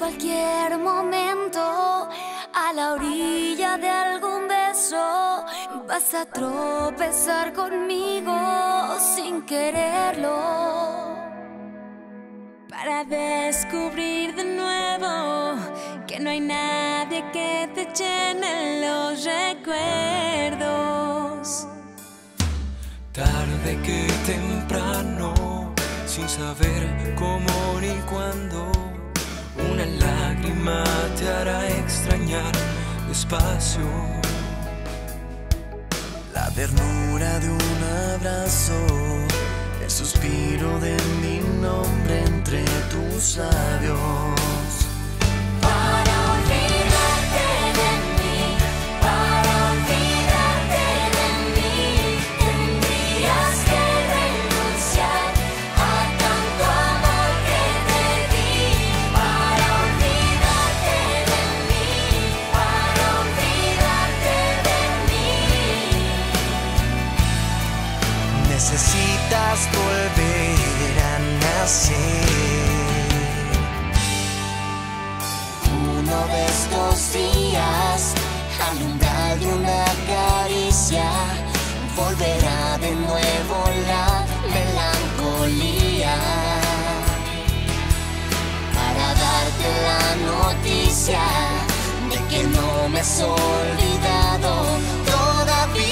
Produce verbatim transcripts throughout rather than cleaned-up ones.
cualquier momento, a la orilla de algún beso, vas a tropezar conmigo sin quererlo, para descubrir de nuevo que no hay nadie que te llene los recuerdos. Tarde que temprano, sin saber cómo ni cuándo, una lágrima te hará extrañar despacio la ternura de un abrazo, el suspiro de mi nombre entre tus labios. Necesitas volver a nacer. Uno de estos días, al umbral de una caricia, volverá de nuevo la melancolía, para darte la noticia de que no me has olvidado todavía.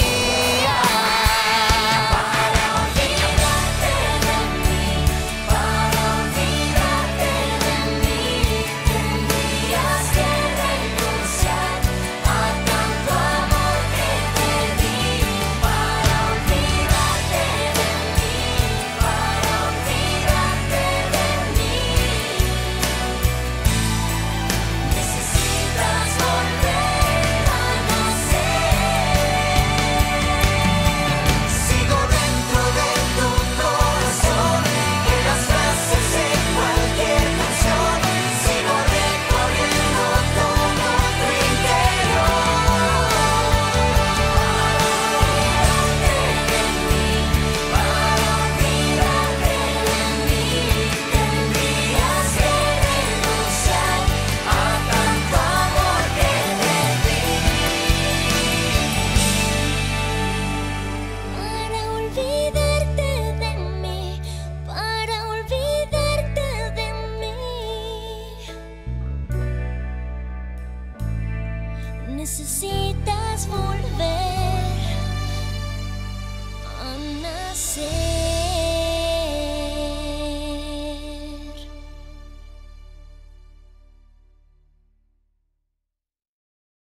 Necesitas volver.